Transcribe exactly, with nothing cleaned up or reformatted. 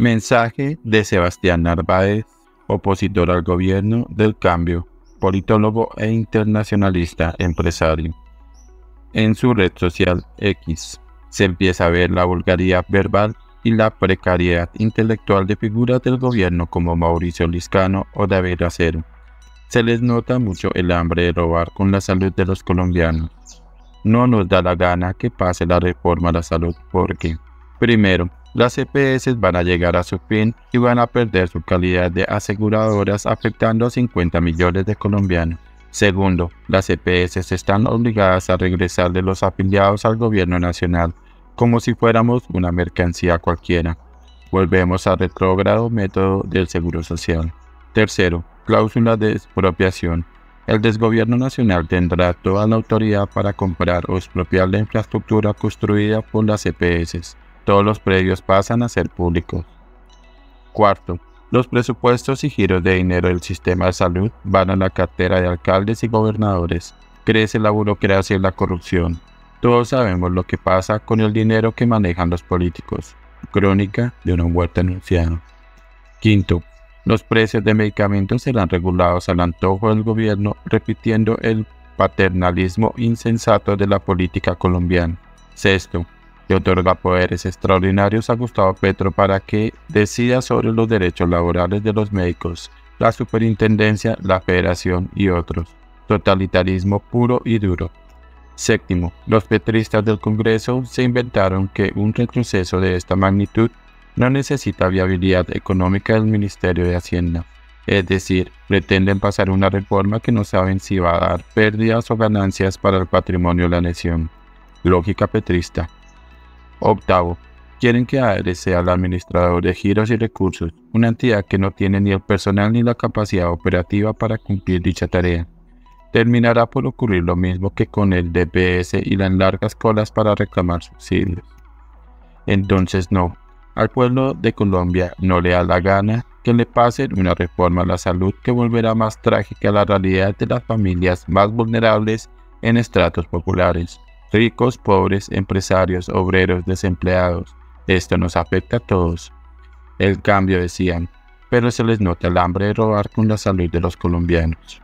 Mensaje de Sebastián Narváez, opositor al gobierno del cambio, politólogo e internacionalista empresario. En su red social X se empieza a ver la vulgaridad verbal y la precariedad intelectual de figuras del gobierno como Mauricio Liscano o David Acero. Se les nota mucho el hambre de robar con la salud de los colombianos. No nos da la gana que pase la reforma a la salud porque, primero, las E P S van a llegar a su fin y van a perder su calidad de aseguradoras, afectando a cincuenta millones de colombianos. Segundo, las E P S están obligadas a regresar de los afiliados al gobierno nacional, como si fuéramos una mercancía cualquiera. Volvemos al retrógrado método del seguro social. Tercero, cláusula de expropiación. El desgobierno nacional tendrá toda la autoridad para comprar o expropiar la infraestructura construida por las E P S. Todos los predios pasan a ser públicos. Cuarto, los presupuestos y giros de dinero del sistema de salud van a la cartera de alcaldes y gobernadores. Crece la burocracia y la corrupción. Todos sabemos lo que pasa con el dinero que manejan los políticos. Crónica de una muerte anunciada. Quinto, los precios de medicamentos serán regulados al antojo del gobierno, repitiendo el paternalismo insensato de la política colombiana. Sexto, que otorga poderes extraordinarios a Gustavo Petro para que decida sobre los derechos laborales de los médicos, la superintendencia, la federación y otros. Totalitarismo puro y duro. Séptimo, los petristas del Congreso se inventaron que un retroceso de esta magnitud no necesita viabilidad económica del Ministerio de Hacienda. Es decir, pretenden pasar una reforma que no saben si va a dar pérdidas o ganancias para el patrimonio de la nación. Lógica petrista. Octavo, quieren que A R sea el administrador de giros y recursos, una entidad que no tiene ni el personal ni la capacidad operativa para cumplir dicha tarea. Terminará por ocurrir lo mismo que con el D P S y las largas colas para reclamar subsidios. Entonces no, al pueblo de Colombia no le da la gana que le pasen una reforma a la salud que volverá más trágica la realidad de las familias más vulnerables en estratos populares. Ricos, pobres, empresarios, obreros, desempleados. Esto nos afecta a todos. El cambio, decían, pero se les nota el hambre de robar con la salud de los colombianos.